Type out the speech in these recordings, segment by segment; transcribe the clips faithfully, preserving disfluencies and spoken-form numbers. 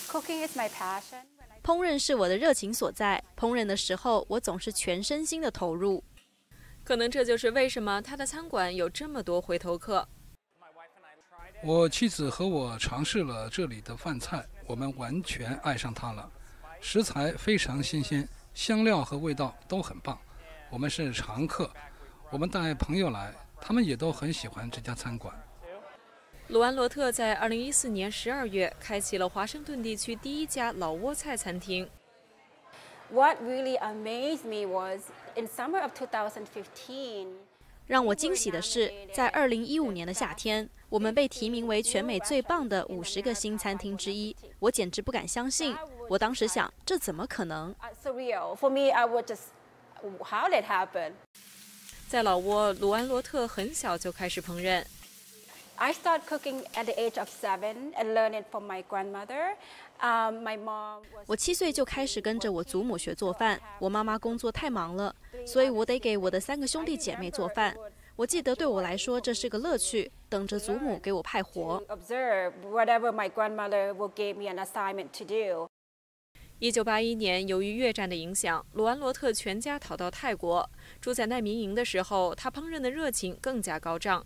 Cooking is my passion. 烹饪是我的热情所在，烹饪的时候我总是全身心的投入。 可能这就是为什么他的餐馆有这么多回头客。 我妻子和我尝试了这里的饭菜，我们完全爱上它了。食材非常新鲜，香料和味道都很棒。我们是常客，我们带朋友来，他们也都很喜欢这家餐馆。 鲁安罗特在二零一四年十二月开启了华盛顿地区第一家老挝菜餐厅。 What really amazed me was in summer of twenty fifteen. 让我惊喜的是，在二零一五年的夏天，我们被提名为全美最棒的五十个新餐厅之一。我简直不敢相信，我当时想，这怎么可能 ？Surreal for me. I would just, how did it happen? 在老挝，鲁安罗特很小就开始烹饪。 I started cooking at the age of seven and learned it from my grandmother. Um, my mom. 我七岁就开始跟着我祖母学做饭。我妈妈工作太忙了，所以我得给我的三个兄弟姐妹做饭。我记得对我来说这是个乐趣，等着祖母给我派活。 Observe whatever my grandmother will give me an assignment to do. 一九八一年，由于越战的影响，鲁安罗特全家逃到泰国。住在难民营的时候，他烹饪的热情更加高涨。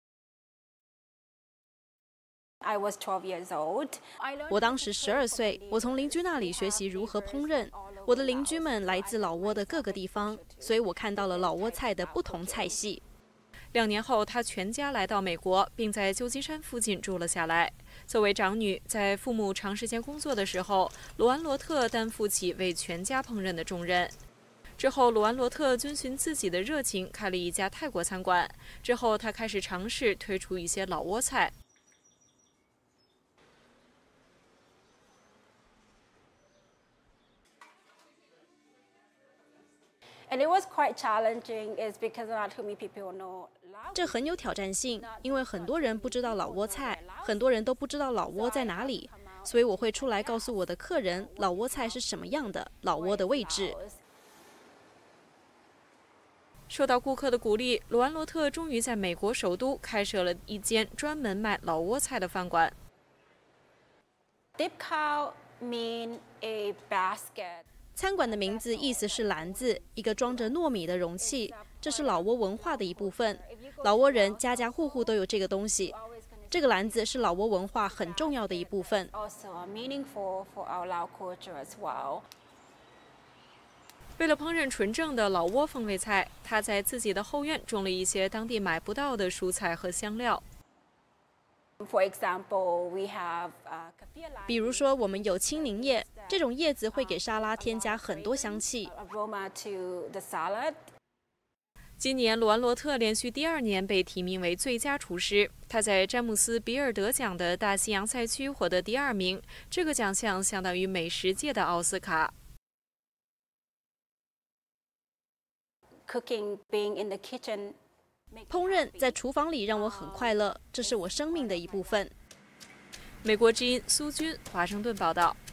I was twelve years old. 我当时十二岁，我从邻居那里学习如何烹饪。我的邻居们来自老挝的各个地方，所以我看到了老挝菜的不同菜系。 两年后，他全家来到美国，并在旧金山附近住了下来。作为长女，在父母长时间工作的时候，鲁安罗特担负起为全家烹饪的重任。之后，鲁安罗特遵循自己的热情，开了一家泰国餐馆。之后，他开始尝试推出一些老挝菜。 And it was quite challenging, is because not too many people know. 这很有挑战性，因为很多人不知道老挝菜，很多人都不知道老挝在哪里，所以我会出来告诉我的客人老挝菜是什么样的，老挝的位置。 受到顾客的鼓励，鲁安罗特终于在美国首都开设了一间专门卖老挝菜的饭馆。 Dip khao mean a basket. 餐馆的名字意思是篮子，一个装着糯米的容器，这是老挝文化的一部分。老挝人家家户户都有这个东西，这个篮子是老挝文化很重要的一部分。 为了烹饪纯正的老挝风味菜，他在自己的后院种了一些当地买不到的蔬菜和香料。 For example, we have, uh, 比如说，我们有青柠叶，这种叶子会给沙拉添加很多香气。 aroma to the salad. 今年，鲁安罗特连续第二年被提名为最佳厨师。他在詹姆斯·比尔得奖的大西洋赛区获得第二名，这个奖项相当于美食界的奥斯卡。 Cooking, being in the kitchen. 烹饪在厨房里让我很快乐，这是我生命的一部分。 美国之音苏军华盛顿报道。